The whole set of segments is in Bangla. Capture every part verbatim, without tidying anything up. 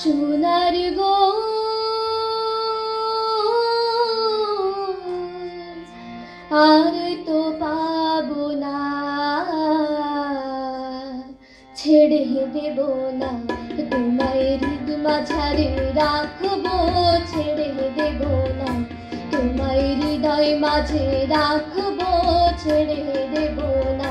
সোনার গো আর তো পাবো না, ছেড়ে দেব না তোমায় হৃদ মাঝারে রাখবো, ছেড়ে দেব না তোমায় হৃদয় মাঝে রাখবো, ছেড়ে দেব না।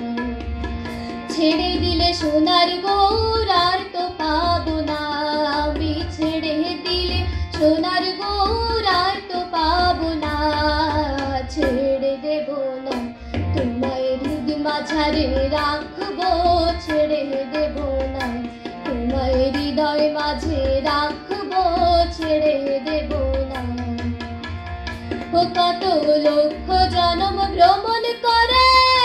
ছেড়ে দিলে সোনার গৌর আর তো পাবো না, আমি ছেড়ে দিলে সোনার গৌর আর তো পাবো না, ছেড়ে দেব না তোমায় হৃদ মাঝারে রাখবো, ছেড়ে দেব না তোমায় হৃদয় মাঝে রাখবো, ছেড়ে দেব না। ও কত লক্ষ জনম ভ্রমণ করে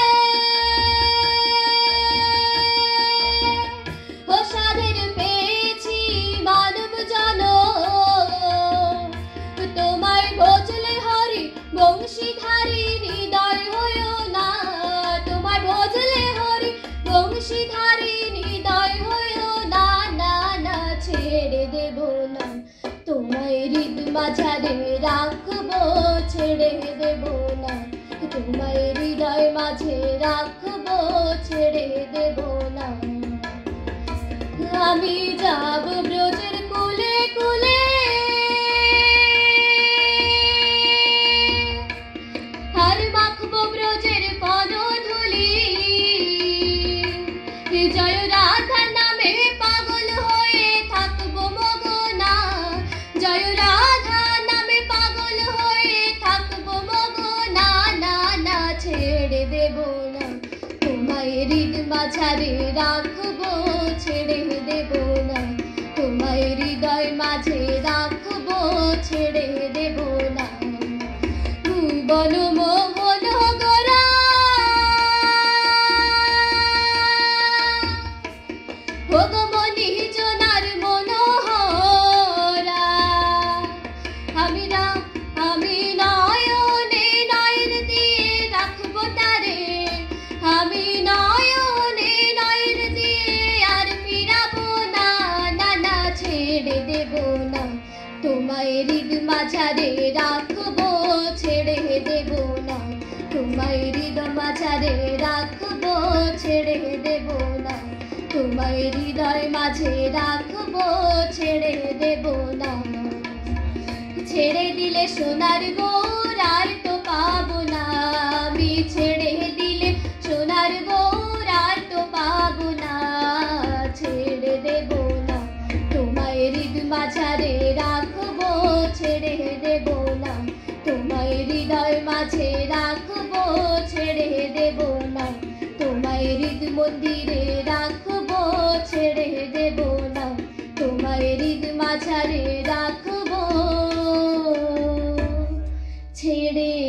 ও সাধের পেয়েছি মানব জনম, তোমায় ভজলে হরি বংশীধারী হৃদয় হইও না, তোমায় ভজলে হরি বংশীধারী হৃদয় হইও না, না না ছেড়ে দেব না তোমায় হৃদ মাঝারে রাখবো, ছেড়ে দেব না তোমায় হৃদয় মাঝে রাখবো, ছেড়ে দেব না। আমি যাব ব্রজের কুলে কুলে আর মাখবো ব্রজের পদধূলি, জয় রাধা নামে পাগল হয়ে থাকবো মগনা, জয় রাধা নামে পাগল হয়ে থাকবো মগনা, না না ছেড়ে দেব না তোমায় হৃদ মাঝারে রাখবো, ছেড়ে দেব না তোমায় হৃদয় মাঝে রাখবো, ছেড়ে দেব না। ভুবন মোহন গোরা ভগবনী জনার মনোহরা, আমি না আমি নয়নে নয়ন দিয়ে রাখবো তারে, আমি নয়নে নয়ন দিয়ে আর ফিরাবো না, না না ছেড়ে দেব না তোমায় হৃদ মাঝারে রাখবো, ছেড়ে দেব না তোমায় হৃদ মাঝারে রাখবো, ছেড়ে দেব না তোমায় হৃদয় মাঝে রাখবো, ছেড়ে দেব না। ছেড়ে দিলে সোনার গৌর আর তো পাবো না, আমি ছেড়ে দিলে সোনার গৌর আর তো পাবো না, ছেড়ে দেব না তোমায় হৃদ মাঝারে রাখবো, ছেড়ে দেব না তোমায় হৃদয় মাঝে রাখবো, ছেড়ে দেব না তোমায় হৃদ মন্দিরে রাখবো, ছেড়ে দেব না তোমায় হৃদ মাঝারে রাখবো, ছেড়ে